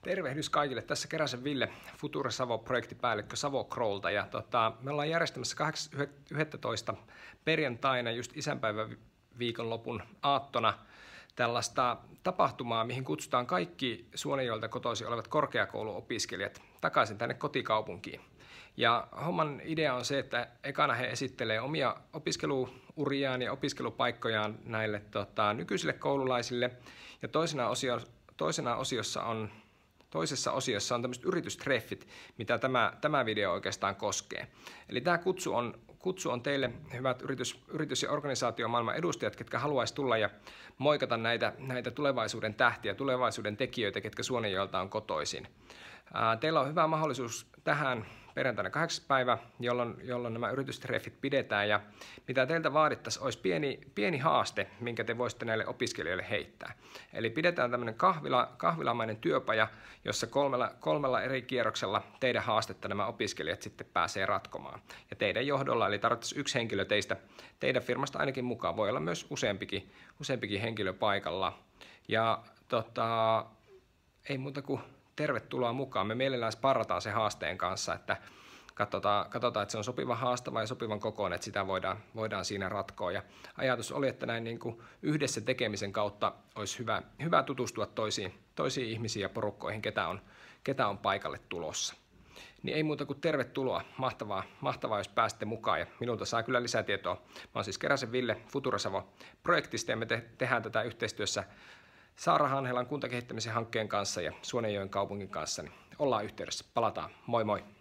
Tervehdys kaikille. Tässä Keräsen Ville, Future Savo-projektipäällikkö Savo-Kroolta. Ja me ollaan järjestämässä 8.11. perjantaina, just isänpäivän viikonlopun aattona, tällaista tapahtumaa, mihin kutsutaan kaikki Suonenjoelta kotoisin olevat korkeakouluopiskelijat takaisin tänne kotikaupunkiin. Ja homman idea on se, että ekana he esittelee omia opiskeluuriaan ja opiskelupaikkojaan näille nykyisille koululaisille. Ja toisessa osiossa on tämmöiset yritystreffit, mitä tämä video oikeastaan koskee. Eli tämä kutsu on teille, hyvät yritys- ja organisaatiomaailman edustajat, ketkä haluaisi tulla ja moikata näitä tulevaisuuden tähtiä, tulevaisuuden tekijöitä, ketkä Suonenjoelta on kotoisin. Teillä on hyvä mahdollisuus tähän perjantaina 8. päivä, jolloin nämä yritystreffit pidetään. Ja mitä teiltä vaadittaisiin, olisi pieni haaste, minkä te voisitte näille opiskelijoille heittää. Eli pidetään tämmöinen kahvilamainen työpaja, jossa kolmella eri kierroksella teidän haastetta nämä opiskelijat sitten pääsee ratkomaan. Ja teidän johdolla, eli tarvittaisiin yksi henkilö teidän firmasta ainakin mukaan, voi olla myös useampikin henkilö paikalla. Ja ei muuta kuin tervetuloa mukaan. Me mielellään sparrataan se haasteen kanssa, että katsotaan, että se on sopivan haastava ja sopivan kokoinen, että sitä voidaan siinä ratkoa. Ja ajatus oli, että näin niin kuin yhdessä tekemisen kautta olisi hyvä tutustua toisiin ihmisiin ja porukkoihin, ketä on paikalle tulossa. Niin ei muuta kuin tervetuloa. Mahtavaa, jos pääsette mukaan. Ja minulta saa kyllä lisätietoa. Mä oon siis Keräsen Ville Future Savo-projektista ja me tehdään tätä yhteistyössä Saara-Hanhelan kuntakehittämisen hankkeen kanssa ja Suonenjoen kaupungin kanssa, niin ollaan yhteydessä. Palataan. Moi moi!